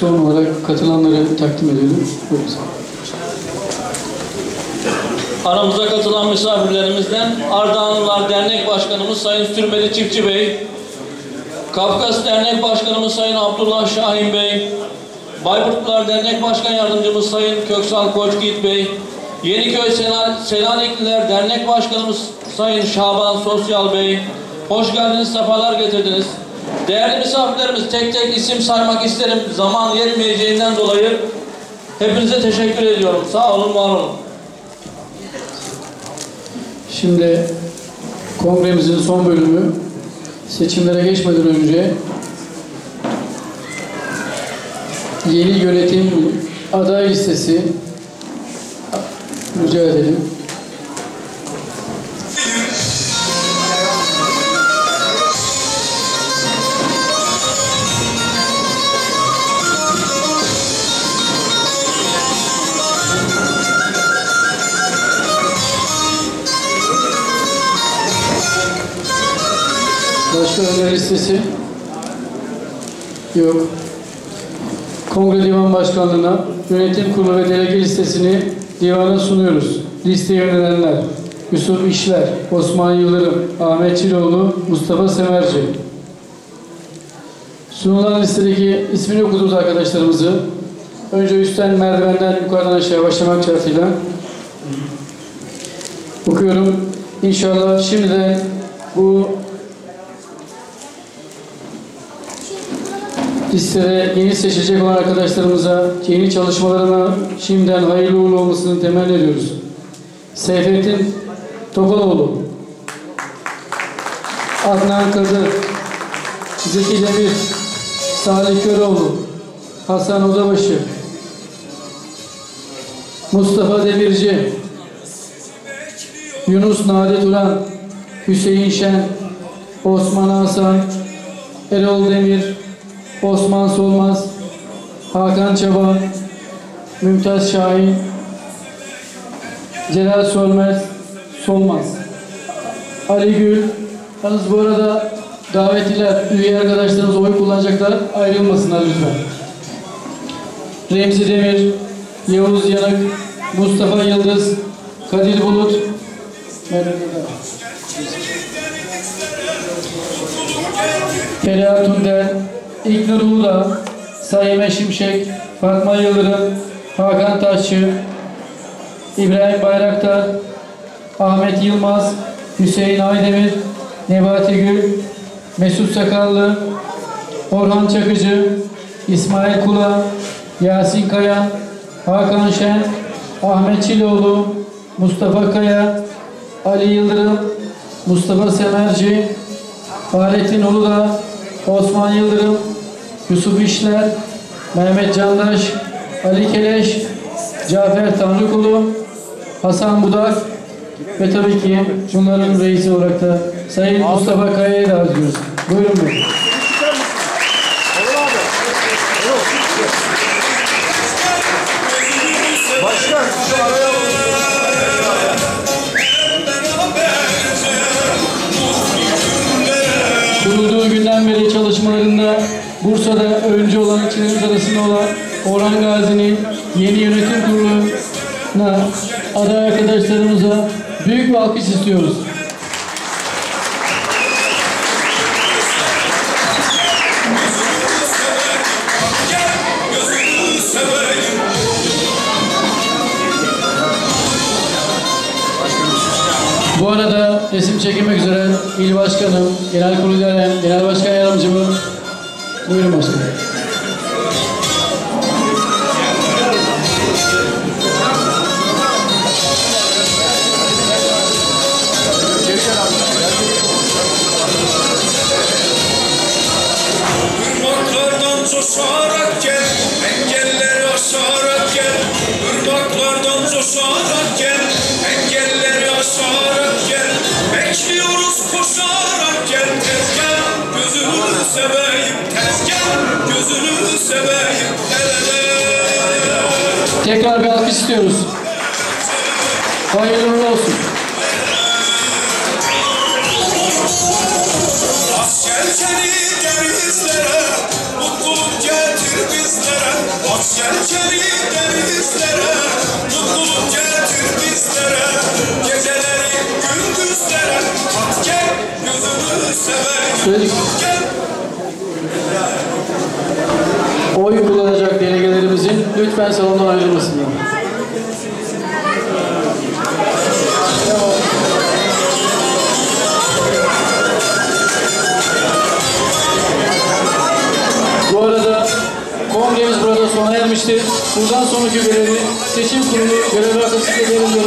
Son olarak katılanları takdim edelim. Buyurun. Aramıza katılan misafirlerimizden Ardahanlılar Dernek Başkanımız Sayın Sürmeli Çiftçi Bey, Kafkas Dernek Başkanımız Sayın Abdullah Şahin Bey, Bayburtlular Dernek Başkan Yardımcımız Sayın Köksal Koçyiğit Bey, Yeniköy Selanikliler Dernek Başkanımız Sayın Şaban Sosyal Bey, hoş geldiniz, sefalar getirdiniz. Değerli misafirlerimiz, tek tek isim saymak isterim. Zaman yetmeyeceğinden dolayı hepinize teşekkür ediyorum. Sağ olun, var olun. Şimdi kongremizin son bölümü, seçimlere geçmeden önce yeni yönetim aday listesi rica edelim. Başka öneri listesi yok. Kongre Divan Başkanlığı'na yönetim kurulu ve delege listesini divana sunuyoruz. Listeye önerenler: Yusuf İşler, Osman Yıldırım, Ahmet Çiloğlu, Mustafa Semerci. Sunulan listedeki ismini okuduğumuz arkadaşlarımızı önce üstten merdivenden yukarıdan aşağıya başlamak şartıyla okuyorum. İnşallah şimdiden bu listede yeni seçilecek olan arkadaşlarımıza yeni çalışmalarına şimdiden hayırlı uğurlu olmasını temenni ediyoruz. Seyfettin Topaloğlu, Adnan Kadı, Zeki Demir, Salih Köroğlu, Hasan Odabaşı, Mustafa Demirci, Yunus Nadi Turan, Hüseyin Şen, Osman Hasan, Erol Demir, Osman Solmaz, Hakan Çaba, Mümtaz Şahin, Celal Solmaz, Ali Gül. Yalnız bu arada davetliler, üye arkadaşlarımız oy kullanacaklar, ayrılmasınlar lütfen. Remzi Demir, Yavuz Yanık, Mustafa Yıldız, Kadir Bulut, Ferhat Tünder, İlknur Uğda, Saime Şimşek, Fatma Yıldırım, Hakan Taşçı, İbrahim Bayraktar, Ahmet Yılmaz, Hüseyin Aydemir, Nebati Gül, Mesut Sakallı, Orhan Çakıcı, İsmail Kula, Yasin Kaya, Hakan Şen, Ahmet Çiloğlu, Mustafa Kaya, Ali Yıldırım, Mustafa Semerci, Fahrettin Uludağ, Osman Yıldırım, Yusuf İşler, Mehmet Candaş, Ali Keleş, Cafer Tanrıkulu, Hasan Budak ve tabii ki bunların reisi olarak da Sayın Mustafa Kaya'yı da arıyoruz. Buyurun buyurun. Başkan, şu araya Kurulduğu günden beri çalışmalarında Bursa'da öncü olan ilçelerimiz arasında olan Orhan Gazi'nin yeni yönetim kuruluna aday arkadaşlarımıza büyük bir alkış istiyoruz. Bu arada resim çekilmek üzere İl Başkanım, Genel Kurul Üyelerim, Genel Başkan Yardımcımı, buyurun başkanım. Irmaklardan coşarak gel, engelleri aşarak gel. Irmaklardan coşarak gel, engelleri aşarak gel. Bekliyoruz koşarak gel, tez gel, gözünü seveyim, tez gel, gözünü seveyim. Tekrar bir alkış istiyoruz. Hayırlı uğurlu olsun. Asker seni denizlere, mutluluk getir bizlere. Gel çelikler bizlere, mutluluk getir bizlere. Geceleri gündüzlere, at gel gözünü sever. Gel. Oy kullanacak delegelerimizin lütfen salondan ayrılmasınlar. Bu arada kongremiz burada sona ermiştir. Buradan sonraki görevi seçim kurulu görev arkasında verildi.